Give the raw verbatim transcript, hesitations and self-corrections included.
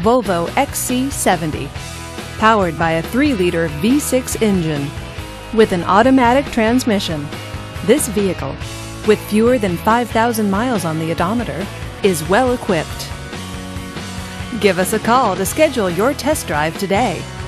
Volvo X C seventy, powered by a three liter V six engine. With an automatic transmission, this vehicle, with fewer than five thousand miles on the odometer, is well equipped. Give us a call to schedule your test drive today.